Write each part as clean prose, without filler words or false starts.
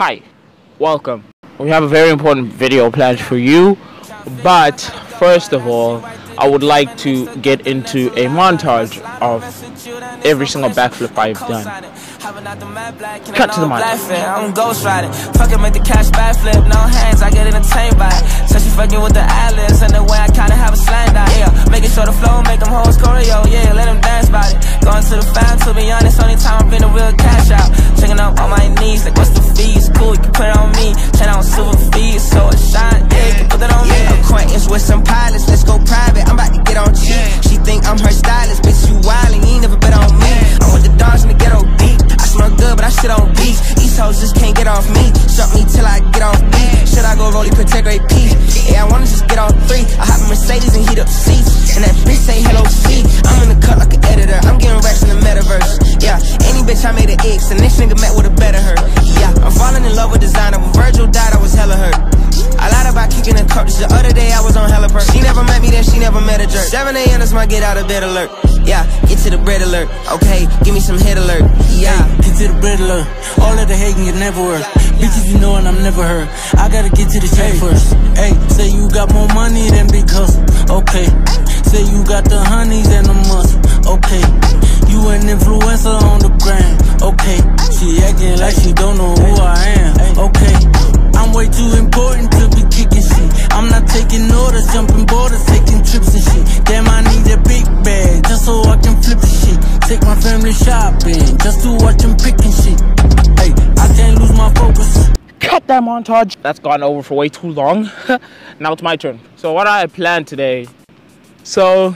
Hi, welcome. We have a very important video planned for you, but first of all, I would like to get into a montage of every single backflip I've done. Cut to the montage. I'm ghost riding, fucking make the cash backflip, no hands, I get entertained by it. So she fucking with the ad-libs, and the way I kinda have a slang down, yeah. Making sure the flow, make them hoes choreo, yeah, let them dance by it. Going to the fan, to be honest, only time I've been a real cash out. Checking up on my knees, like what's the fees? Cool, you can put it on me. Chain on silver fees, so it shine, yeah, you can put that on me. Acquaintance with some pilots, let's go private, I'm about to get on cheap. She think I'm her stylist, bitch, you wildin', you ain't never bet on me. I'm with the dogs in the ghetto deep, I smell good, but I shit on beef. These hoes just can't get off me, shut me till I get off beat. Should I go rollie, protect great peace? Yeah, I wanna just get on 3. I hop in Mercedes and heat up seats, and that bitch say hello C. I'm in the cut like an editor, I'm getting racks in the metaverse. Yeah, any bitch I made an X, and this nigga met with a better her. Yeah, I'm falling in love with designer. When Virgil died, I was hella hurt. I lied about kicking the cup, just the other day I was on hella perk. She never met me, then she never met a jerk. 7 a.m. is my get out of bed alert. Yeah, get to the bread alert. Okay, give me some head alert. Yeah, get to the bread alert. All of the hating can never work. Bitches, you know, and I'm never hurt. I gotta get to the check first. Hey, say you got more money than big hustle. Okay, say you got the honeys and the muscle. Okay, you an influencer on the gram. Okay, she acting like she don't know who I am. Okay, I'm way too important to be kicking shit. I'm not taking orders, jumping borders, taking trips and shit. Damn, I need a big bag just so I can flip the shit. Take my family shopping just to watch them picking shit. Hey, I can't lose my focus. Cut that montage. That's gone over for way too long. Now it's my turn. So what I planned today. So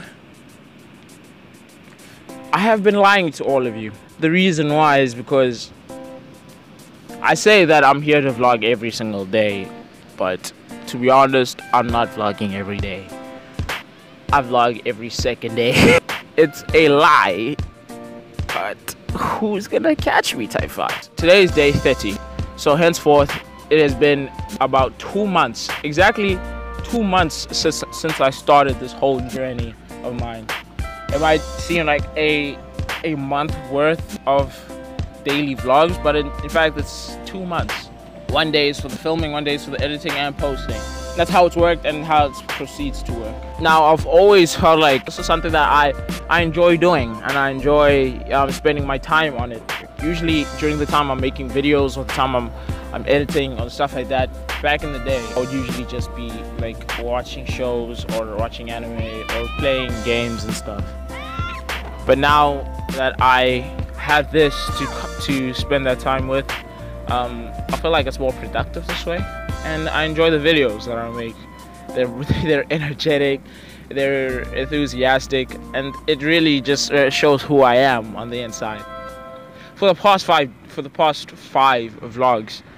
I have been lying to all of you. The reason why is because I say that I'm here to vlog every single day, but to be honest, I'm not vlogging every day. I vlog every second day. It's a lie, but who's gonna catch me type vibes. Today is day 30, so henceforth it has been about 2 months, exactly 2 months since I started this whole journey of mine. It might seem like a month worth of daily vlogs, but in fact it's 2 months. 1 day is for the filming, 1 day is for the editing and posting. That's how it's worked and how it proceeds to work. Now, I've always felt like this is something that I enjoy doing, and I enjoy spending my time on it. Usually during the time I'm making videos or the time I'm editing or stuff like that. Back in the day, I would usually just be like watching shows or watching anime or playing games and stuff. But now that I have this to spend that time with, I feel like it's more productive this way, and I enjoy the videos that I make. They're energetic, they're enthusiastic, and it really just shows who I am on the inside. For the past five vlogs,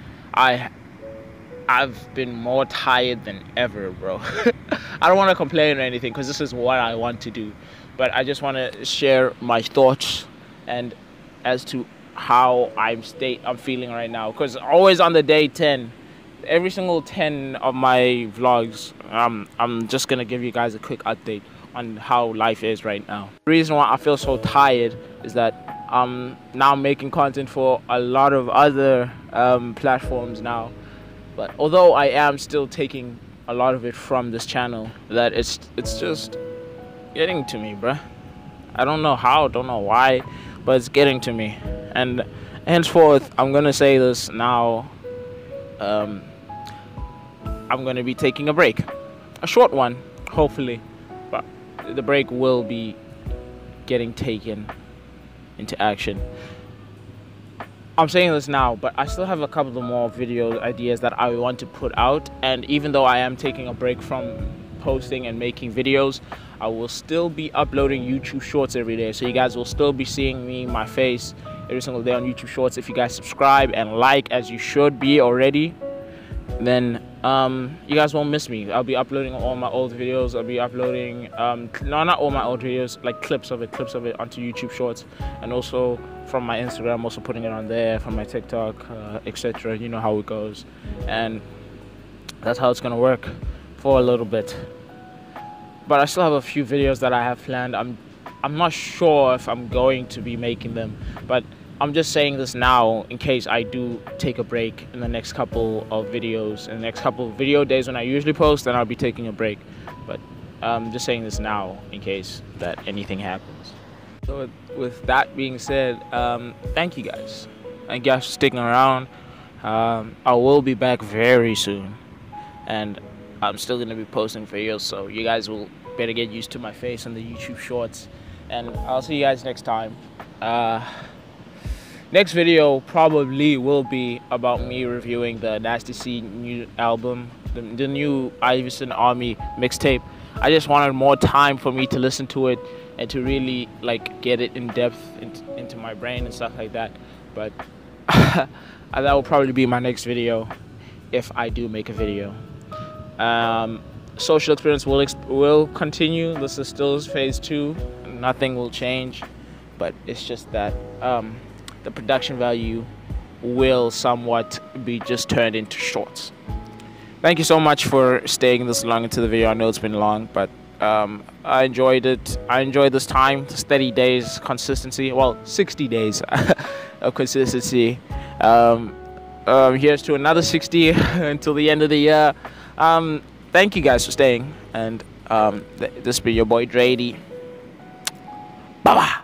I've been more tired than ever, bro. I don't want to complain or anything because this is what I want to do, but I just want to share my thoughts and as to how I'm feeling right now. Because always on the day 10, every single 10 of my vlogs, I'm just gonna give you guys a quick update on how life is right now. The reason why I feel so tired is that I'm now making content for a lot of other platforms now. But although I am still taking a lot of it from this channel, that it's just getting to me, bruh. I don't know how, don't know why, but it's getting to me. And henceforth, I'm gonna say this now, I'm gonna be taking a break. A short one, hopefully, but the break will be getting taken into action. I'm saying this now, but I still have a couple of more video ideas that I want to put out, and even though I am taking a break from posting and making videos, I will still be uploading YouTube Shorts every day, so you guys will still be seeing me, my face, every single day on YouTube Shorts. If you guys subscribe and like, as you should be already, then you guys won't miss me. I'll be uploading all my old videos. I'll be uploading no, not all my old videos, like clips of it onto YouTube Shorts, and also from my Instagram, also putting it on there, from my TikTok, etc. You know how it goes, and that's how it's gonna work for a little bit. But I still have a few videos that I have planned. I'm not sure if I'm going to be making them, but I'm just saying this now in case I do take a break in the next couple of videos. In the next couple of video days when I usually post, then I'll be taking a break. But I'm just saying this now in case that anything happens. So with that being said, thank you guys. Thank you guys for sticking around. I will be back very soon. And I'm still going to be posting videos, so you guys will better get used to my face on the YouTube shorts. And I'll see you guys next time. Next video probably will be about me reviewing the Nasty C new album, the new Iverson Army mixtape. I just wanted more time for me to listen to it and to really like get it in depth into my brain and stuff like that. But that will probably be my next video if I do make a video. Social experience will continue. This is still phase 2. Nothing will change, but it's just that the production value will somewhat be just turned into shorts. Thank you so much for staying this long into the video. I know it's been long, but I enjoyed it. I enjoyed this time, steady days, consistency. Well, 60 days of consistency. Here's to another 60 until the end of the year. Thank you guys for staying, and this has been your boy Drady. Bye bye.